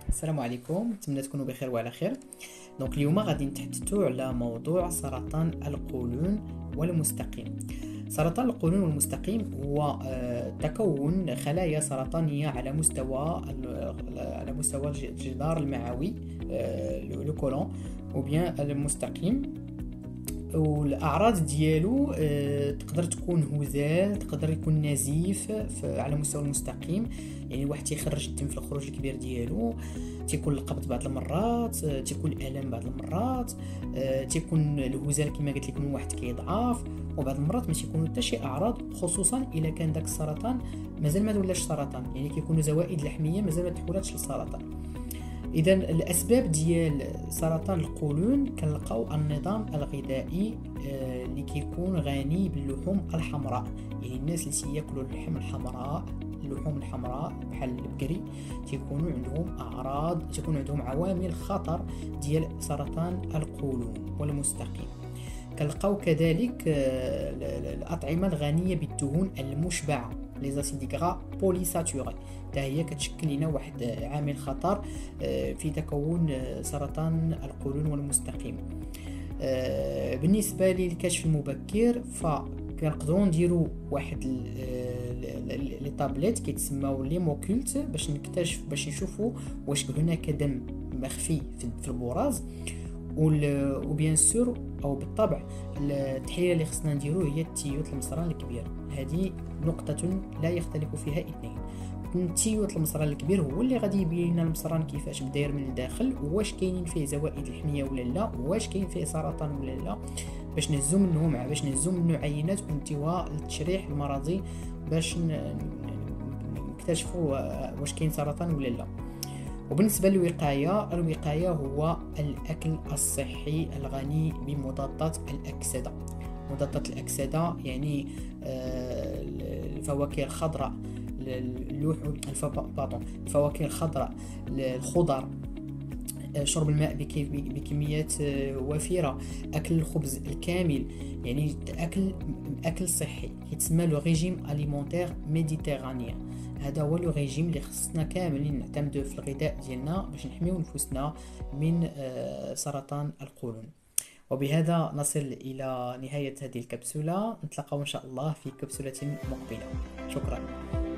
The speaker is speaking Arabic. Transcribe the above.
السلام عليكم، نتمنى تكونوا بخير وعلى خير. دونك اليوم غادي نتحدثوا على موضوع سرطان القولون والمستقيم. سرطان القولون والمستقيم هو تكون خلايا سرطانية على مستوى الجدار المعوي، لو كولون او بيان المستقيم. والاعراض ديالو تقدر تكون هزال، تقدر يكون نزيف على مستوى المستقيم، يعني واحد تيخرج الدم في الخروج الكبير ديالو، تيكون القبض بعض المرات، تيكون الالم بعض المرات، تيكون الهزال كما قلت لكم واحد كيضعف، وبعض المرات ما تيكونوا حتى شي اعراض، خصوصا الا كان داك السرطان مازال ما ولاش سرطان، يعني كيكونوا زوائد لحميه مازال ما تحولاتش للسرطان. اذا الاسباب ديال سرطان القولون كنلقاو النظام الغذائي اللي كيكون غني باللحوم الحمراء، يعني الناس اللي تياكلوا اللحوم الحمراء بحال البقري تيكونوا عندهم عوامل خطر ديال سرطان القولون والمستقيم. كنلقاو كذلك الأطعمة الغنية بالدهون المشبعة، لي زاسيد غرا بولي ساتوري، حتى هي كتشكل لنا واحد عامل خطر في تكون سرطان القولون والمستقيم. بالنسبة للكشف المبكر فكنقدروا نديروا واحد لي طابليت كيتسموا لي موكولت باش نشوفوا واش هناك دم مخفي في البراز، وبيان سور او بالطبع التحليل اللي خصنا نديروه هي التيوت المصران الكبير. هذه نقطة لا يختلف فيها اثنين. التيوت المصران الكبير هو اللي غادي يبين لنا المصران كيفاش بداير من الداخل، واش كاينين فيه زوائد لحميه ولا لا، واش كاين فيه سرطان ولا لا، باش نهزو منه عينات وانتواء التشريح المرضي باش نكتشفوا واش كاين سرطان ولا لا. وبالنسبة الوقاية هو الأكل الصحي الغني بمضادات الأكسدة. مضادات الأكسدة يعني الفواكه الخضراء، الفواكه الخضراء، الخضر، شرب الماء بكميات وفيرة، أكل الخبز الكامل، يعني أكل صحي يتسمى لو ريجيم أليمونتير ميديتيرانيان. هذا هو لو ريجيم اللي خصنا كاملين نعتمدوا في الغذاء ديالنا باش نحميو نفوسنا من سرطان القولون. وبهذا نصل إلى نهاية هذه الكبسولة، نتلاقاو إن شاء الله في كبسولة مقبلة. شكرا.